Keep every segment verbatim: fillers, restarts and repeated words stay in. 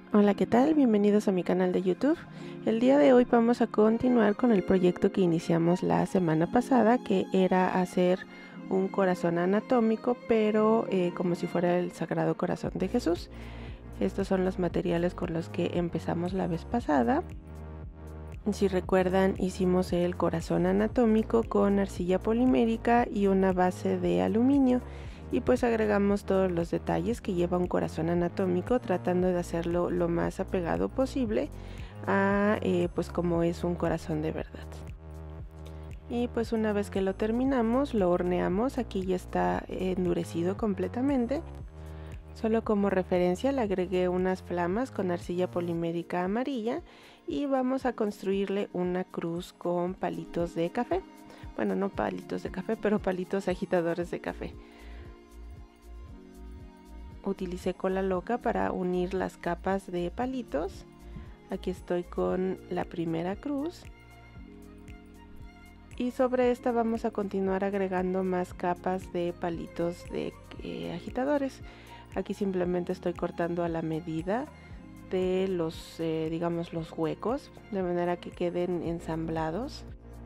Hola, ¿qué tal? Bienvenidos a mi canal de YouTube. El día de hoy vamos a continuar con el proyecto que iniciamos la semana pasada, que era hacer un corazón anatómico, pero eh, como si fuera el Sagrado Corazón de Jesús. Estos son los materiales con los que empezamos la vez pasada. Si recuerdan, hicimos el corazón anatómico con arcilla polimérica y una base de aluminio. Y pues agregamos todos los detalles que lleva un corazón anatómico, tratando de hacerlo lo más apegado posible a eh, pues como es un corazón de verdad. Y pues una vez que lo terminamos, lo horneamos. Aquí ya está endurecido completamente. Solo como referencia le agregué unas flamas con arcilla polimérica amarilla y vamos a construirle una cruz con palitos de café. Bueno, no palitos de café, pero palitos agitadores de café. Utilicé cola loca para unir las capas de palitos. Aquí estoy con la primera cruz. Y sobre esta vamos a continuar agregando más capas de palitos de eh, agitadores. Aquí simplemente estoy cortando a la medida de los, eh, digamos, los huecos, de manera que queden ensamblados.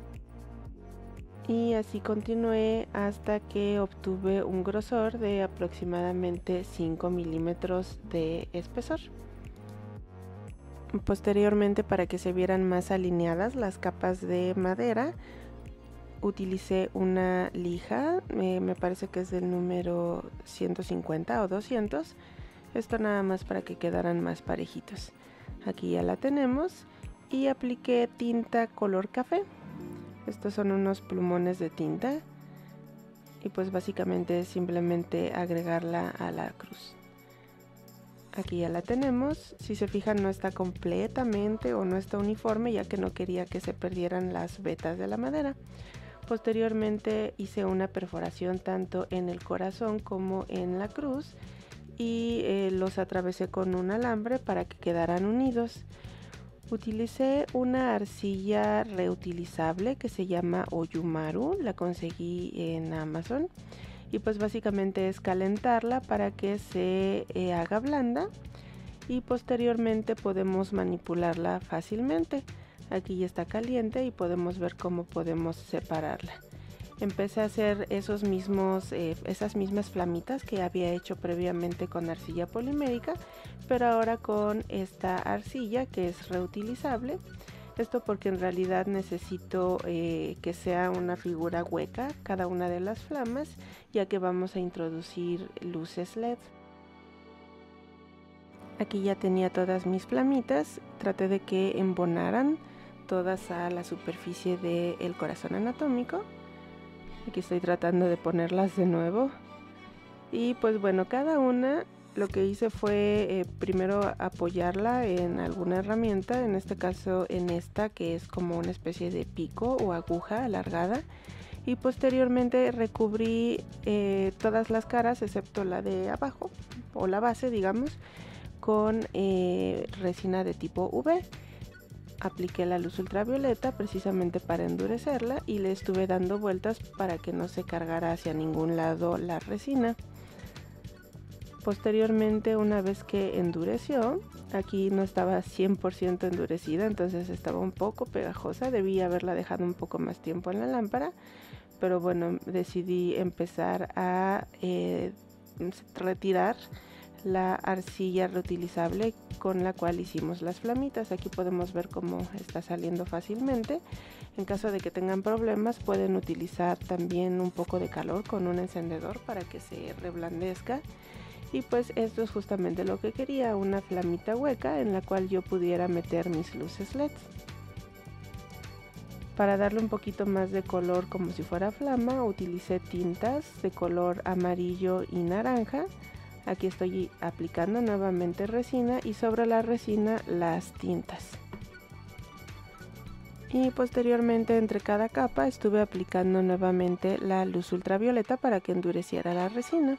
Y así continué hasta que obtuve un grosor de aproximadamente cinco milímetros de espesor. Posteriormente, para que se vieran más alineadas las capas de madera, utilicé una lija, eh, me parece que es del número ciento cincuenta o doscientos. Esto nada más para que quedaran más parejitos. Aquí ya la tenemos y apliqué tinta color café. Estos son unos plumones de tinta y pues básicamente es simplemente agregarla a la cruz. Aquí ya la tenemos. Si se fijan, no está completamente o no está uniforme, ya que no quería que se perdieran las vetas de la madera. Posteriormente hice una perforación tanto en el corazón como en la cruz y eh, los atravesé con un alambre para que quedaran unidos. Utilicé una arcilla reutilizable que se llama Oyumaru, la conseguí en Amazon y pues básicamente es calentarla para que se eh, haga blanda y posteriormente podemos manipularla fácilmente. Aquí ya está caliente y podemos ver cómo podemos separarla. Empecé a hacer esos mismos, eh, esas mismas flamitas que había hecho previamente con arcilla polimérica, pero ahora con esta arcilla que es reutilizable. Esto porque en realidad necesito eh, que sea una figura hueca cada una de las flamas, ya que vamos a introducir luces L E D. Aquí ya tenía todas mis flamitas, traté de que embonaran todas a la superficie del corazón anatómico. Aquí estoy tratando de ponerlas de nuevo. Y pues bueno, cada una lo que hice fue eh, primero apoyarla en alguna herramienta, en este caso en esta que es como una especie de pico o aguja alargada. Y posteriormente recubrí eh, todas las caras excepto la de abajo o la base, digamos, con eh, resina de tipo U V. Apliqué la luz ultravioleta precisamente para endurecerla y le estuve dando vueltas para que no se cargara hacia ningún lado la resina. Posteriormente, una vez que endureció, aquí no estaba cien por ciento endurecida, entonces estaba un poco pegajosa, debí haberla dejado un poco más tiempo en la lámpara, pero bueno, decidí empezar a eh, retirar la arcilla reutilizable con la cual hicimos las flamitas. Aquí podemos ver cómo está saliendo fácilmente. En caso de que tengan problemas, pueden utilizar también un poco de calor con un encendedor para que se reblandezca. Y pues esto es justamente lo que quería, una flamita hueca en la cual yo pudiera meter mis luces L E D. Para darle un poquito más de color como si fuera flama, utilicé tintas de color amarillo y naranja. Aquí estoy aplicando nuevamente resina y sobre la resina las tintas. Y posteriormente entre cada capa estuve aplicando nuevamente la luz ultravioleta para que endureciera la resina.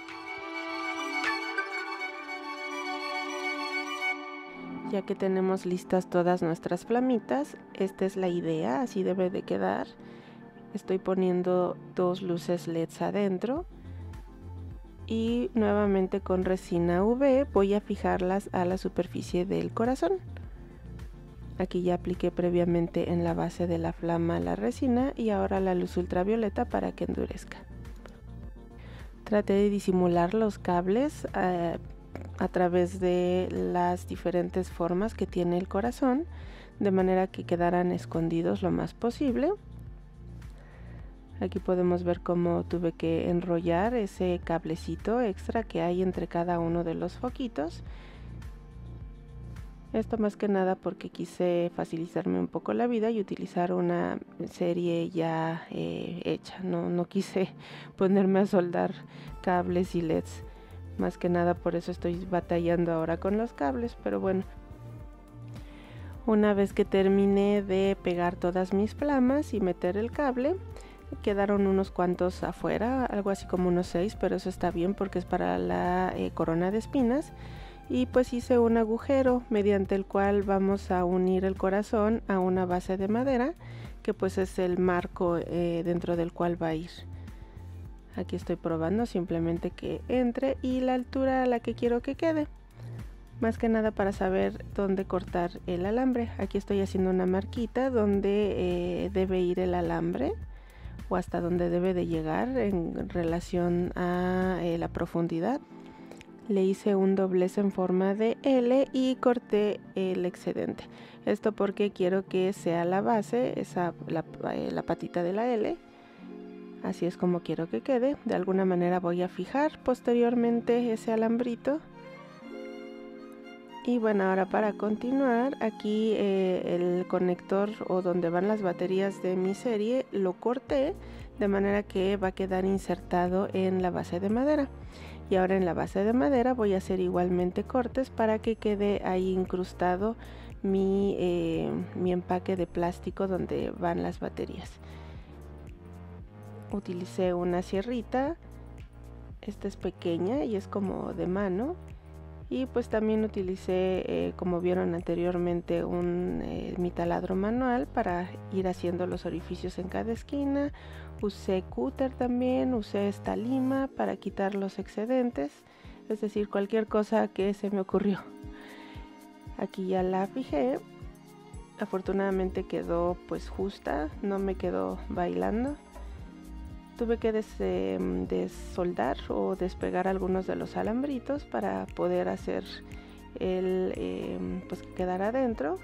Ya que tenemos listas todas nuestras flamitas, esta es la idea, así debe de quedar. Estoy poniendo dos luces L E Ds adentro. y nuevamente con resina U V voy a fijarlas a la superficie del corazón. Aquí ya apliqué previamente en la base de la flama la resina y ahora la luz ultravioleta para que endurezca. Traté de disimular los cables eh, a través de las diferentes formas que tiene el corazón, de manera que quedaran escondidos lo más posible. Aquí podemos ver cómo tuve que enrollar ese cablecito extra que hay entre cada uno de los foquitos. Esto más que nada porque quise facilitarme un poco la vida y utilizar una serie ya eh, hecha. No, no quise ponerme a soldar cables y L E Ds. Más que nada por eso estoy batallando ahora con los cables, pero bueno. Una vez que terminé de pegar todas mis flamas y meter el cable, quedaron unos cuantos afuera, algo así como unos seis, pero eso está bien porque es para la eh, corona de espinas. Y pues hice un agujero mediante el cual vamos a unir el corazón a una base de madera, que pues es el marco eh, dentro del cual va a ir. Aquí estoy probando simplemente que entre y la altura a la que quiero que quede. Más que nada para saber dónde cortar el alambre. Aquí estoy haciendo una marquita donde eh, debe ir el alambre o hasta donde debe de llegar en relación a eh, la profundidad. Le hice un doblez en forma de L y corté el excedente. Esto porque quiero que sea la base, esa, la, la patita de la L. Así es como quiero que quede. De alguna manera voy a fijar posteriormente ese alambrito. Y bueno, ahora para continuar, aquí eh, el conector o donde van las baterías de mi serie lo corté de manera que va a quedar insertado en la base de madera. Y ahora en la base de madera voy a hacer igualmente cortes para que quede ahí incrustado mi, eh, mi empaque de plástico donde van las baterías. Utilicé una sierrita, esta es pequeña y es como de mano. Y pues también utilicé, eh, como vieron anteriormente, un eh, mi taladro manual para ir haciendo los orificios en cada esquina. Usé cúter también, usé esta lima para quitar los excedentes, es decir, cualquier cosa que se me ocurrió. Aquí ya la fijé, afortunadamente quedó pues justa, no me quedó bailando. Tuve que des, eh, desoldar o despegar algunos de los alambritos para poder hacer el eh, pues que quedara adentro.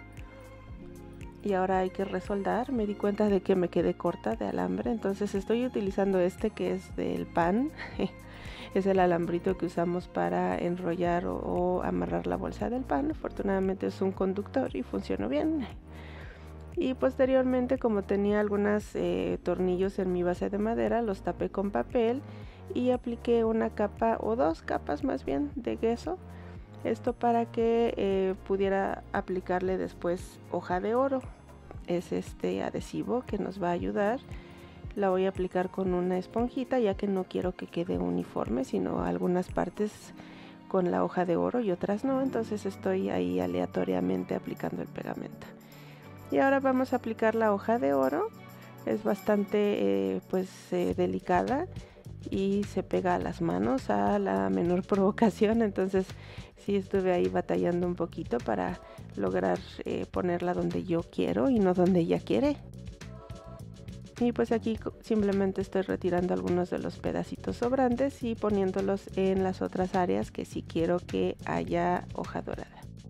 Y ahora hay que resoldar. Me di cuenta de que me quedé corta de alambre, entonces estoy utilizando este que es del pan. Es el alambrito que usamos para enrollar o, o amarrar la bolsa del pan. Afortunadamente es un conductor y funcionó bien. Y posteriormente, como tenía algunos eh, tornillos en mi base de madera, los tapé con papel y apliqué una capa o dos capas más bien de gesso. Esto para que eh, pudiera aplicarle después hoja de oro. Es este adhesivo que nos va a ayudar. La voy a aplicar con una esponjita ya que no quiero que quede uniforme, sino algunas partes con la hoja de oro y otras no. Entonces estoy ahí aleatoriamente aplicando el pegamento. Y ahora vamos a aplicar la hoja de oro. Es bastante eh, pues eh, delicada y se pega a las manos a la menor provocación. Entonces sí estuve ahí batallando un poquito para lograr eh, ponerla donde yo quiero y no donde ella quiere. Y pues aquí simplemente estoy retirando algunos de los pedacitos sobrantes y poniéndolos en las otras áreas que sí quiero que haya hoja dorada.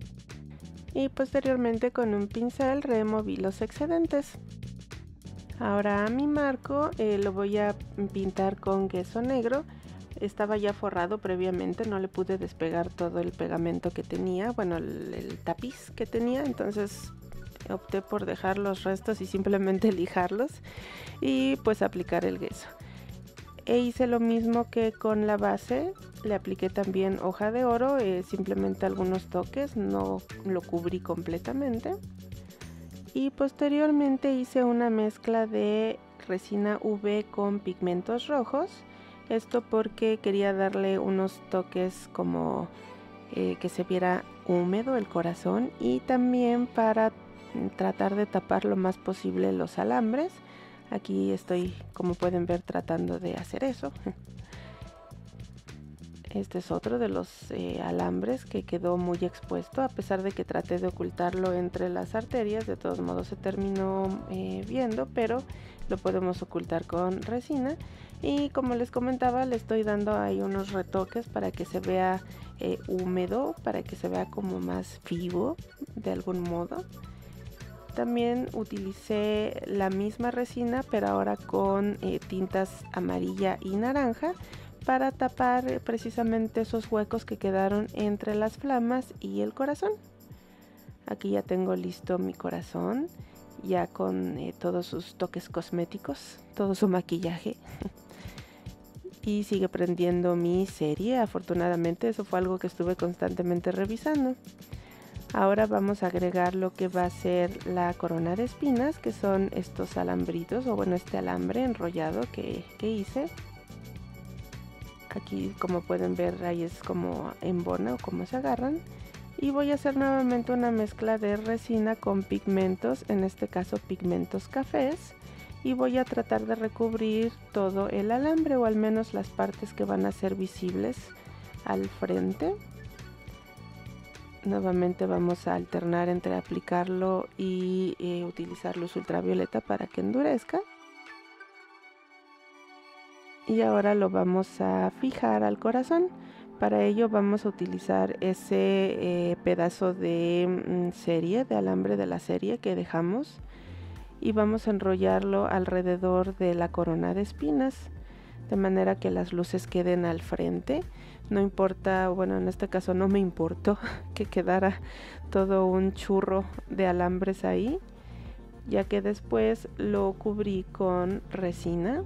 Y posteriormente con un pincel removí los excedentes. Ahora a mi marco eh, lo voy a pintar con gesso negro. Estaba ya forrado previamente, no le pude despegar todo el pegamento que tenía, bueno, el, el tapiz que tenía, entonces opté por dejar los restos y simplemente lijarlos y pues aplicar el gesso. E hice lo mismo que con la base, le apliqué también hoja de oro, eh, simplemente algunos toques, no lo cubrí completamente. Y posteriormente hice una mezcla de resina U V con pigmentos rojos. Esto porque quería darle unos toques como eh, que se viera húmedo el corazón y también para tratar de tapar lo más posible los alambres. Aquí estoy, como pueden ver, tratando de hacer eso. Este es otro de los eh, alambres que quedó muy expuesto, a pesar de que traté de ocultarlo entre las arterias. De todos modos se terminó eh, viendo, pero lo podemos ocultar con resina. Y como les comentaba, le estoy dando ahí unos retoques para que se vea eh, húmedo, para que se vea como más vivo de algún modo. También utilicé la misma resina, pero ahora con eh, tintas amarilla y naranja, para tapar precisamente esos huecos que quedaron entre las flamas y el corazón. Aquí ya tengo listo mi corazón, ya con eh, todos sus toques cosméticos, todo su maquillaje. Y sigue prendiendo mi serie, afortunadamente eso fue algo que estuve constantemente revisando. Ahora vamos a agregar lo que va a ser la corona de espinas, que son estos alambritos, o bueno, este alambre enrollado que, que hice. Aquí, como pueden ver, ahí es como embona o como se agarran. Y voy a hacer nuevamente una mezcla de resina con pigmentos, en este caso pigmentos cafés. Y voy a tratar de recubrir todo el alambre, o al menos las partes que van a ser visibles al frente. Nuevamente vamos a alternar entre aplicarlo y eh, utilizar luz ultravioleta para que endurezca. Y ahora lo vamos a fijar al corazón. Para ello vamos a utilizar ese eh, pedazo de mm, serie, de alambre de la serie que dejamos, y vamos a enrollarlo alrededor de la corona de espinas, de manera que las luces queden al frente. No importa, bueno, en este caso no me importó que quedara todo un churro de alambres ahí, ya que después lo cubrí con resina.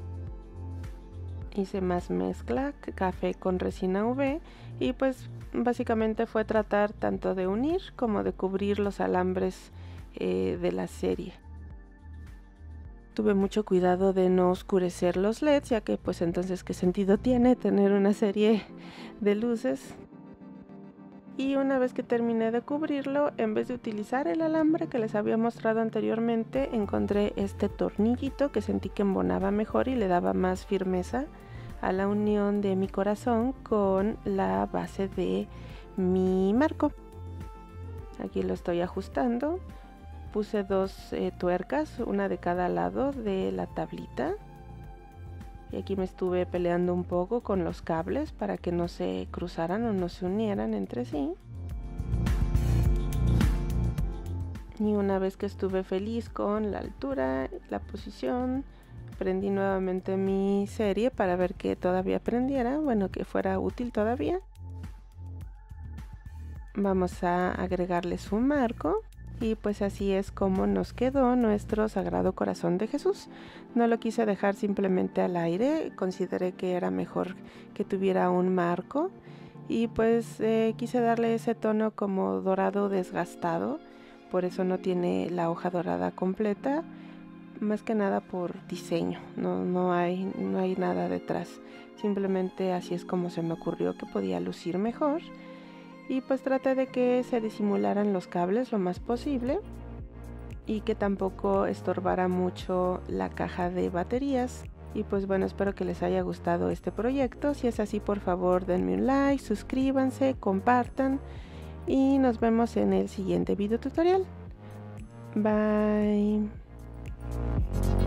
Hice más mezcla, café con resina U V, y pues básicamente fue tratar tanto de unir como de cubrir los alambres eh, de la serie. Tuve mucho cuidado de no oscurecer los L E Ds, ya que pues entonces qué sentido tiene tener una serie de luces. Y una vez que terminé de cubrirlo, en vez de utilizar el alambre que les había mostrado anteriormente, encontré este tornillito que sentí que embonaba mejor y le daba más firmeza a la unión de mi corazón con la base de mi marco. Aquí lo estoy ajustando. Puse dos eh, tuercas, una de cada lado de la tablita. Y aquí me estuve peleando un poco con los cables para que no se cruzaran o no se unieran entre sí. Y una vez que estuve feliz con la altura, la posición, prendí nuevamente mi serie para ver que todavía prendiera, bueno, que fuera útil todavía. Vamos a agregarle su marco. Y pues así es como nos quedó nuestro Sagrado Corazón de Jesús. No lo quise dejar simplemente al aire, consideré que era mejor que tuviera un marco. Y pues eh, quise darle ese tono como dorado desgastado, por eso no tiene la hoja dorada completa, más que nada por diseño, no, no, hay, no hay nada detrás. Simplemente así es como se me ocurrió que podía lucir mejor. Y pues traté de que se disimularan los cables lo más posible y que tampoco estorbara mucho la caja de baterías. Y pues bueno, espero que les haya gustado este proyecto. Si es así, por favor denme un like, suscríbanse, compartan y nos vemos en el siguiente video tutorial. Bye.